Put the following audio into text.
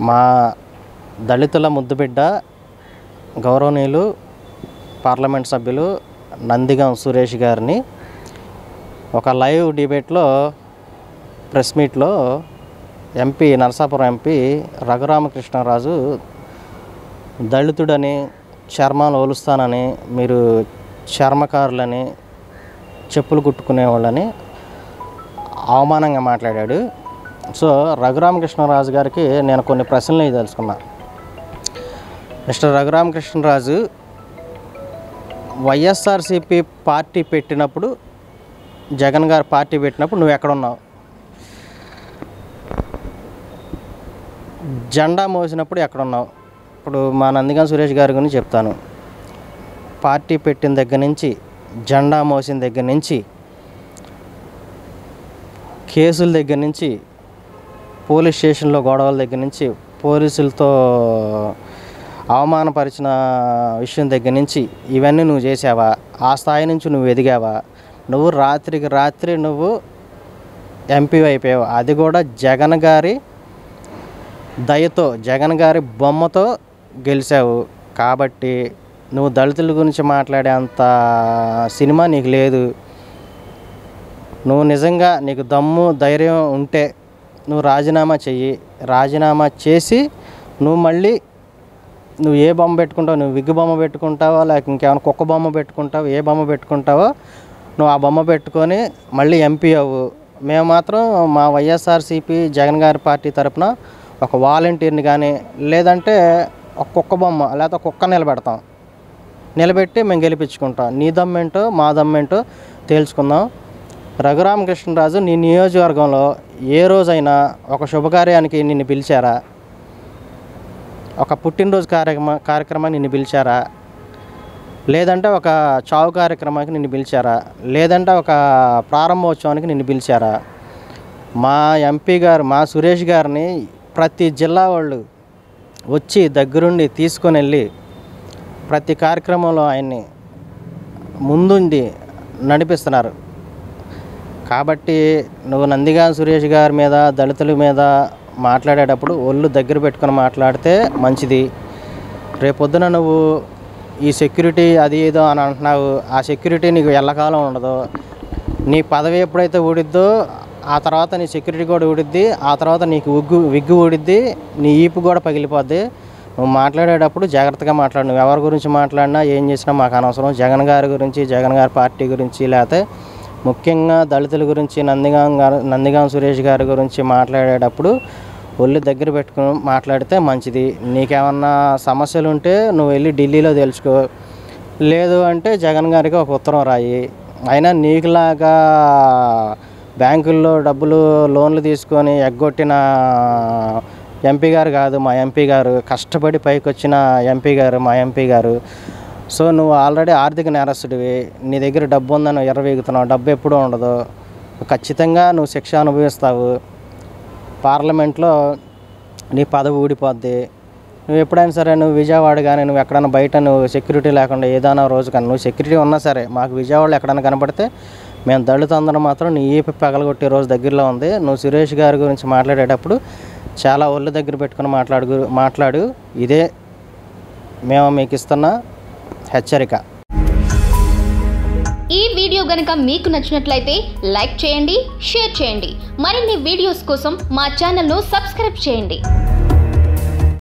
మా దళితుల ముద్దుబిడ్డ గౌరవనీయులు పార్లమెంట్ సభ్యులు నందిగం సురేష్ గారిని ఒక లైవ్ డిబేట్లో ప్రెస్ మీట్లో ఎంపీ నరసాపురం ఎంపీ రఘురామకృష్ణరాజు దళితుడని చర్మాలు ఒలుస్తానని మీరు చర్మకారులని చెప్పులు కుట్టుకునే వాళ్ళని అవమానంగా మాట్లాడాడు. సో రఘురామకృష్ణరాజు గారికి నేను కొన్ని ప్రశ్నలు తెలుసుకున్నా. మిస్టర్ రఘురామకృష్ణరాజు, వైఎస్ఆర్సీపీ పార్టీ పెట్టినప్పుడు, జగన్ గారు పార్టీ పెట్టినప్పుడు నువ్వు ఎక్కడున్నావు? జెండా మోసినప్పుడు ఎక్కడున్నావు? ఇప్పుడు మా నందిగం సురేష్ గారి గురించి చెప్తాను. పార్టీ పెట్టిన దగ్గర నుంచి, జెండా మోసిన దగ్గర నుంచి, కేసుల దగ్గర నుంచి, పోలీస్ స్టేషన్లో గొడవల దగ్గర నుంచి, పోలీసులతో అవమానపరిచిన విషయం దగ్గర నుంచి ఇవన్నీ నువ్వు చేసావా? ఆ స్థాయి నుంచి నువ్వు ఎదిగావా? నువ్వు రాత్రికి రాత్రి నువ్వు ఎంపీ అయిపోయావు. అది కూడా జగన్ గారి దయతో, జగన్ గారి బొమ్మతో గెలిచావు. కాబట్టి నువ్వు దళితుల గురించి మాట్లాడే అంత సినిమా నీకు లేదు. నువ్వు నిజంగా నీకు దమ్ము ధైర్యం ఉంటే నువ్వు రాజీనామా చెయ్యి. రాజీనామా చేసి నువ్వు మళ్ళీ నువ్వు ఏ బొమ్మ పెట్టుకుంటావు, నువ్వు విగ్గు బొమ్మ పెట్టుకుంటావో లేక ఇంకేమైనా కుక్క బొమ్మ పెట్టుకుంటావో, ఏ బొమ్మ పెట్టుకుంటావో నువ్వు ఆ బొమ్మ పెట్టుకొని మళ్ళీ ఎంపీ అవ్వు. మేము మాత్రం మా వైఎస్ఆర్సీపీ జగన్ గారి పార్టీ తరఫున ఒక వాలంటీర్ని కానీ లేదంటే ఒక కుక్క బొమ్మ లేకపోతే కుక్క నిలబెడతాం, నిలబెట్టి మేము గెలిపించుకుంటాం. నీ దమ్మేంటో మా దమ్మేంటో తేల్చుకుందాం. రఘురామకృష్ణరాజు, నీ నియోజకవర్గంలో ఏ రోజైనా ఒక శుభకార్యానికి నిన్ను పిలిచారా? ఒక పుట్టినరోజు కార్యక్రమాన్ని నిన్ను పిలిచారా? లేదంటే ఒక చావు కార్యక్రమానికి నిన్ను పిలిచారా? లేదంటే ఒక ప్రారంభోత్సవానికి నిన్ను పిలిచారా? మా ఎంపీ గారు, మా సురేష్ గారిని ప్రతి జిల్లా వాళ్ళు వచ్చి దగ్గరుండి తీసుకొని వెళ్ళి ప్రతి కార్యక్రమంలో ఆయన్ని ముందుండి నడిపిస్తున్నారు. కాబట్టి నువ్వు నందిగం సురేష్ గారి మీద, దళితుల మీద మాట్లాడేటప్పుడు ఒళ్ళు దగ్గర పెట్టుకొని మాట్లాడితే మంచిది. రేపొద్దున నువ్వు ఈ సెక్యూరిటీ అది ఏదో అని అంటున్నావు, ఆ సెక్యూరిటీ నీకు ఎల్లకాలం ఉండదు. నీ పదవి ఎప్పుడైతే ఊడిద్దో ఆ తర్వాత నీ సెక్యూరిటీ కూడా ఊడిద్ది, ఆ తర్వాత నీకు విగ్గు ఊడిద్ది, నీ ఈపు కూడా పగిలిపోద్ది. నువ్వు మాట్లాడేటప్పుడు జాగ్రత్తగా మాట్లాడు. నువ్వు ఎవరి గురించి మాట్లాడినా ఏం చేసినా మాకు అనవసరం. జగన్ గారి గురించి, జగన్ గారి పార్టీ గురించి, లేకపోతే ముఖ్యంగా దళితుల గురించి, నందిగం సురేష్ గారి గురించి మాట్లాడేటప్పుడు ఒళ్ళు దగ్గర పెట్టుకుని మాట్లాడితే మంచిది. నీకేమన్నా సమస్యలు ఉంటే నువ్వు వెళ్ళి ఢిల్లీలో తెలుసుకో, లేదు అంటే జగన్ గారికి ఒక ఉత్తరం రాయి. అయినా నీకులాగా బ్యాంకుల్లో డబ్బులు లోన్లు తీసుకొని ఎగ్గొట్టిన ఎంపీ గారు కాదు మా ఎంపీ గారు. కష్టపడి పైకి వచ్చిన ఎంపీ గారు మా ఎంపీ గారు. సో నువ్వు ఆల్రెడీ ఆర్థిక నేరస్తుడివి. నీ దగ్గర డబ్బు ఉందని ఎర్రవీగుతున్నావు. డబ్బు ఎప్పుడూ ఉండదు. ఖచ్చితంగా నువ్వు శిక్ష అనుభవిస్తావు. పార్లమెంట్లో నీ పదవి ఊడిపోద్ది. నువ్వు ఎప్పుడైనా సరే నువ్వు విజయవాడ కానీ నువ్వు ఎక్కడైనా బయట నువ్వు సెక్యూరిటీ లేకుండా ఏదైనా రోజు కానీ నువ్వు సెక్యూరిటీ ఉన్నా సరే మాకు విజయవాడలో ఎక్కడైనా కనపడితే మేము దళితులందరం మాత్రం నీ ఈపి పగలగొట్టే రోజు దగ్గరలో ఉంది. నువ్వు సురేష్ గారి గురించి మాట్లాడేటప్పుడు చాలా ఒళ్ళు దగ్గర పెట్టుకుని మాట్లాడు. ఇదే మేము మీకు ఇస్తున్న హెచ్చరిక. ఈ వీడియో గనుక మీకు నచ్చినట్లయితే లైక్ చేయండి, షేర్ చేయండి. మరిన్ని వీడియోస్ కోసం మా ఛానల్ను సబ్స్క్రైబ్ చేయండి.